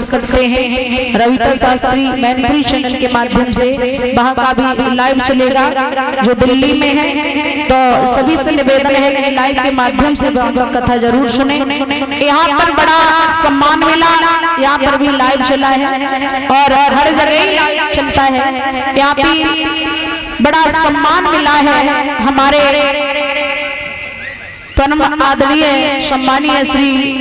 सकते हैं। रविता शास्त्री मैनपुरी चैनल के माध्यम से वहाँ का भी लाइव चलेगा जो दिल्ली में है। तो सभी से निवेदन है कि लाइव के माध्यम से कथा जरूर सुने। यहाँ पर बड़ा सम्मान मिला, यहाँ पर भी लाइव चला है और हर जगह चलता है। यहाँ भी बड़ा सम्मान मिला है। हमारे परम आदरणीय सम्मानीय श्री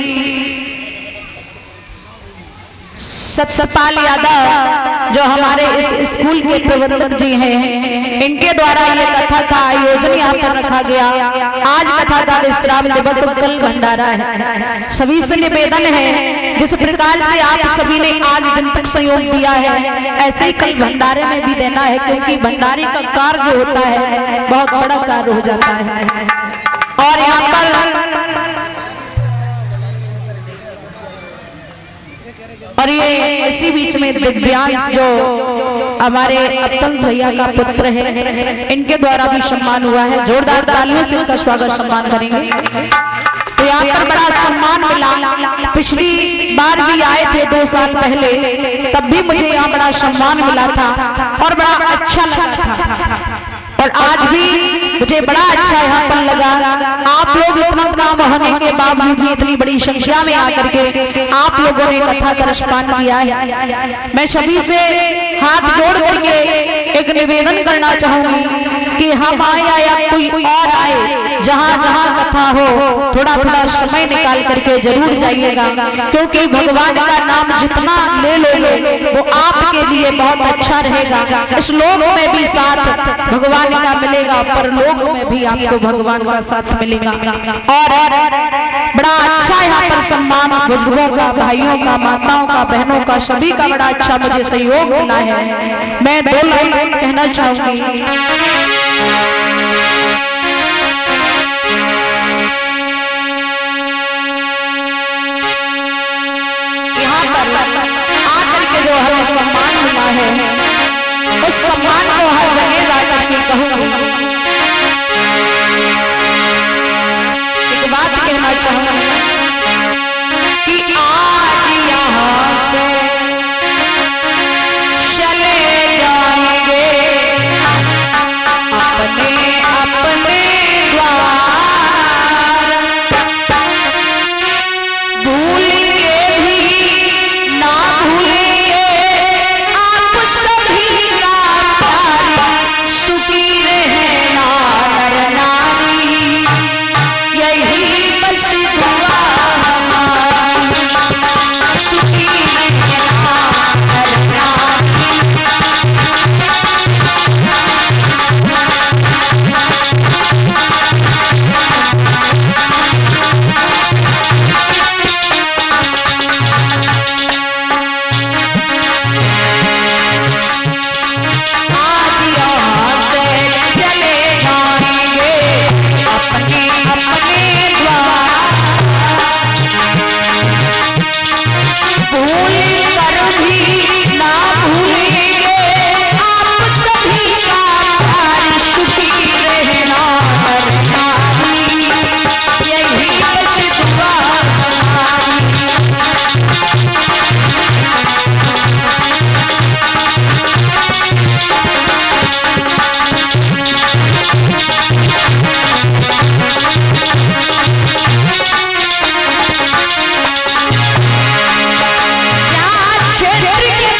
सत्यपाल यादव जो हमारे इस स्कूल के प्रबंधक जी हैं, इनके द्वारा ये कथा का आयोजन यहाँ पर रखा गया। आज कथा का विश्राम दिवस, कल भंडारा है। सभी से निवेदन है जिस प्रकार से आप सभी ने आज दिन तक सहयोग दिया है, ऐसे ही कल भंडारे में भी देना है, क्योंकि भंडारे का कार्य जो होता है बहुत बड़ा कार्य हो जाता है। और यहाँ पर और ये इसी बीच में दिव्यांश जो हमारे अतंस भैया का पुत्र है, इनके द्वारा भी सम्मान हुआ है। जोरदार तालियों से इनका स्वागत सम्मान करेंगे। तो यहाँ पर बड़ा सम्मान मिला। पिछली बार भी आए थे 2 साल पहले, तब भी मुझे यहाँ बड़ा सम्मान मिला था और बड़ा अच्छा लगा था। और आज भी मुझे बड़ा अच्छा यहाँ पर लगा। आप लोग इतना काम होने के बावजूद भी इतनी बड़ी संख्या में आकर के आप लोगों ने कथा का रसपान किया है। मैं सभी से हाथ जोड़ करके एक निवेदन करना चाहूंगी कि हम आए या कोई और आए, जहाँ जहाँ कथा हो थोड़ा थोड़ा समय निकाल करके जरूर जाइएगा, क्योंकि भगवान का नाम जितना ले लो वो आपके लिए बहुत अच्छा रहेगा। इस लोक में भी साथ भगवान का मिलेगा, पर लोक में भी आपको भगवान का साथ मिलेगा। और बड़ा अच्छा यहाँ पर सम्मान बुजुर्गों का, भाइयों का, माताओं का, बहनों का, सभी का बड़ा अच्छा मुझे सहयोग मिला है। मैं 2 लाइन कहना चाहूंगी। यहाँ पर आकर के जो हमें सम्मान मिला है, उस सम्मान को हर जगह जाकर के कहूंगी। एक बात कहना चाहूंगी कि आज यहाँ से चले जाएंगे अपने अपने द्वार, भूलेंगे भी ना भूलेंगे आप सभी का प्यार। सुखी रहना नर नारी, यही बस दुआ हमारी। सुखी रहना नर नारी, क्षेत्र के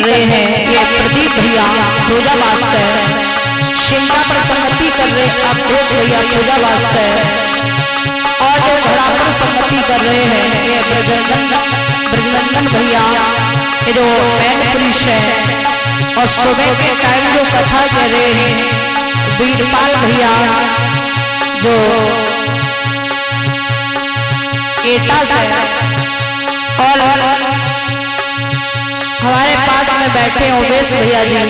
रहे हैं ये प्रदीप भैया पूजावास से, शिमला पर संगति कर रहे अवधेश भैया पूजावास से, और जो घड़ा पर संगति कर रहे हैं ये ब्रजनंदन भैया, ये जो मैन पुलिस है, और सुबह के टाइम जो कथा कर रहे हैं वीरपाल भैया जो एटा से, और हमारे पास में बैठे उमेश भैया जी,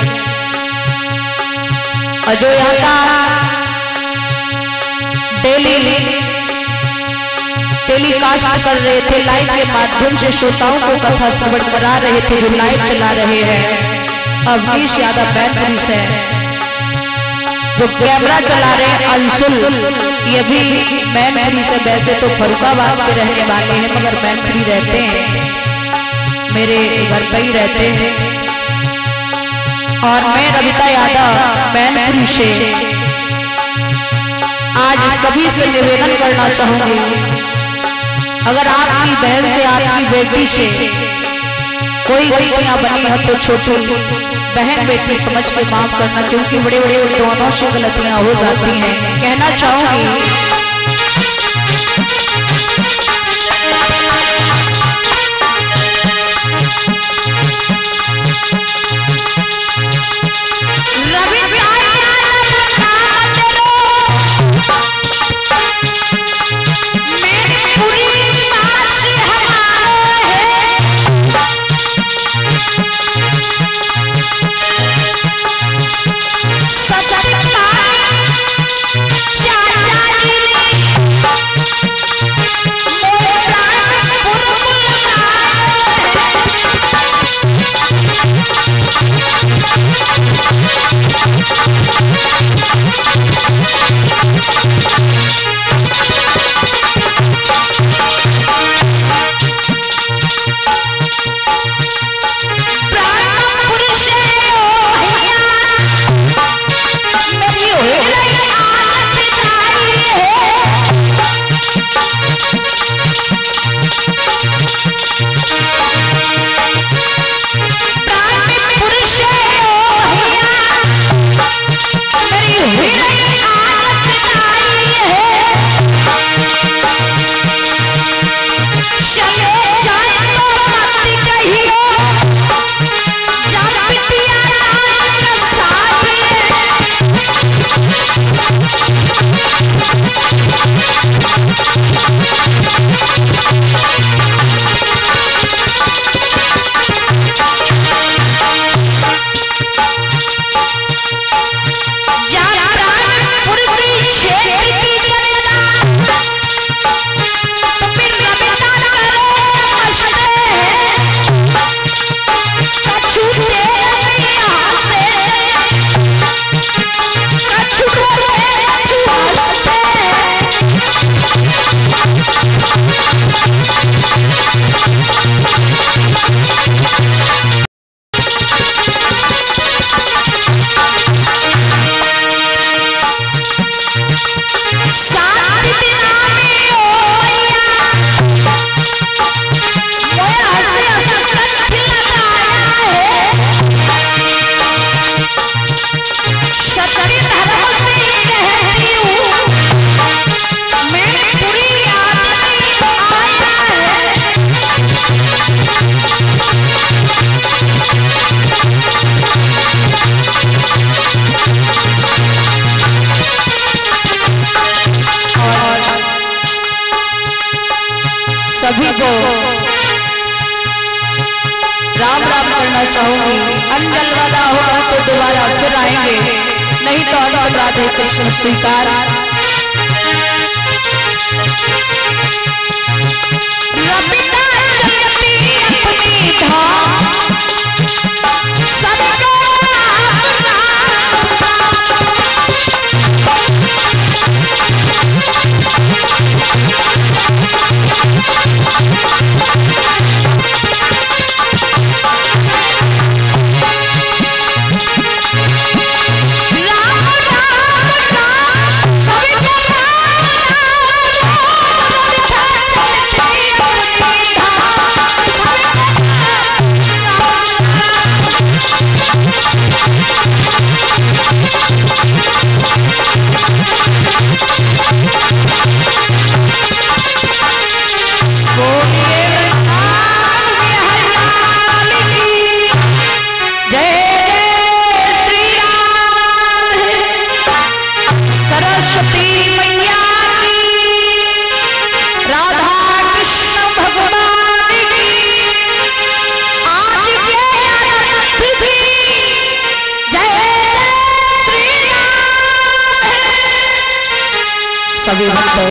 और जो यहाँ का टेलीकास्ट कर रहे थे, लाइव के माध्यम से श्रोताओं को कथा श्रवण करा रहे थे, जो लाइव चला रहे हैं अवनीश यादव बैनपुरी से, जो कैमरा चला रहे हैं अंशुल, ये भी मैनपुरी से, वैसे तो फरुखाबाद के रहने वाले हैं मगर मैनपुरी रहते हैं, मेरे घर पे ही रहते हैं। और मैं रविता यादव मैनपुरी से आज सभी से निवेदन करना चाहूंगी, अगर आपकी बहन से आपकी बेटी से कोई गलतियां बनी हो तो छोटी बहन बेटी समझ के माफ करना, क्योंकि बड़े बड़े दोनों से गलतियां हो जाती हैं। कहना चाहूंगी सभी को राम राम करना चाहूंगी। अंजल वाला होगा तो दोबारा फिर आएंगे, नहीं तो अंत राधे कृष्ण स्वीकार। रबिता चलती अपनी धाम सबको सभी भक्तों